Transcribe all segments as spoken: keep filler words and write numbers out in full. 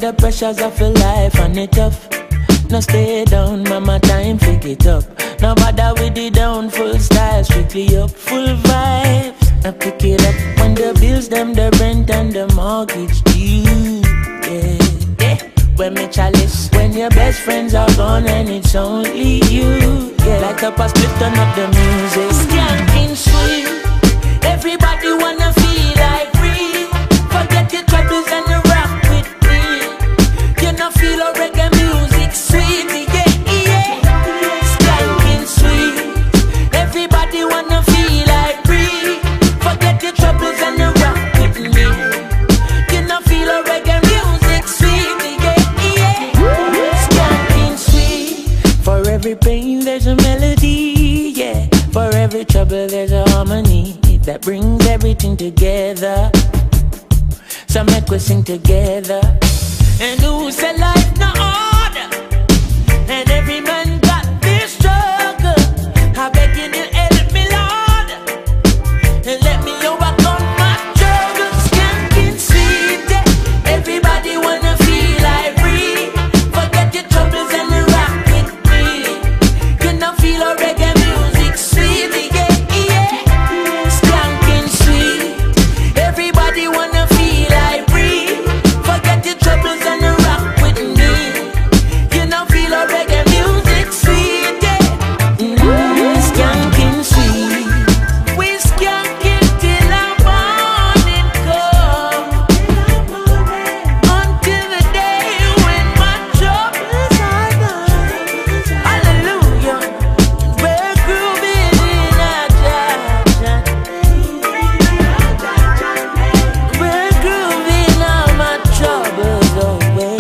the pressures of your life and it tough. No stay down, mama, time pick it up. No bother with the down, full style, strictly up, full vibes. Now pick it up when the bills, them, the rent and the mortgage due. Yeah, yeah. When me chalice, when your best friends are gone and it's only you. Yeah, like up a split, turn up the music. Skanking sweet, everybody wanna feel like free. Forget your troubles and the rock with me. You know feel a reggae music sweet, yeah, yeah. Skanking sweet, everybody wanna feel like free. Forget your troubles and the rock with me. You know feel a reggae music sweet, yeah, yeah. Skanking sweet, for every pain there's a melody, yeah. For every trouble there's a harmony that brings everything together. So make we sing together. And who said life no order? And every man got this struggle. I beg you to help me, Lord, and let me overcome my struggles. Skanking sweet, yeah. Everybody wanna feel like free. Forget your troubles and rock with me. You know feel a reggae music sweet, yeah, yeah. Skanking sweet, everybody wanna feel like free. Forget your troubles and rock with me. You know feel a reggae music sweet, yeah. Mm, skanking sweet, we skanking till the morning come, until the day when my troubles are done. Hallelujah, we're grooving in a jam. We're grooving all my troubles away.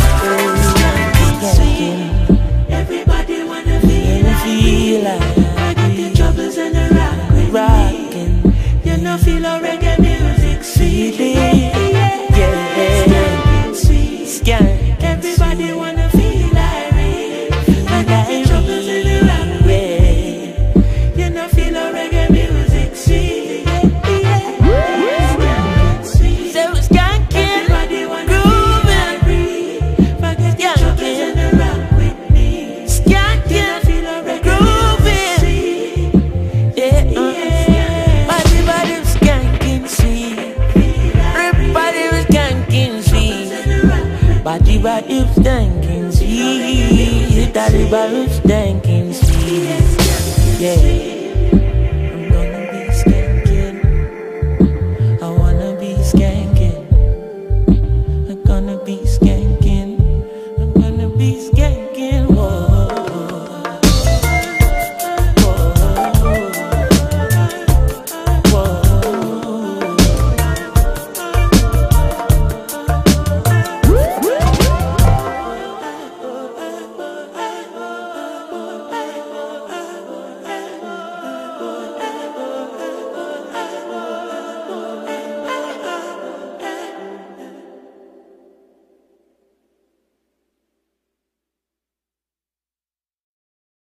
Skanking, Everybody wanna feel like feel like forget your troubles and the rock with me. rocking. You know feel a reggae music sweet, yeah, yeah. Yeah, Skanking sweet. skanking. Everybody wanna feel like me. Forget your troubles and the rock with me. You know feel a reggae music sweet, yeah, yeah. Skanking sweet. So skanking, Everybody wanna feel like me. Forget your troubles and the rock with me. skanking, Feel a reggae grooving. sweet. Yeah, uh. Everybody was skanking sweet. Everybody was skanking sweet. Body body was skanking sweet. Everybody was skanking sweet. Yeah.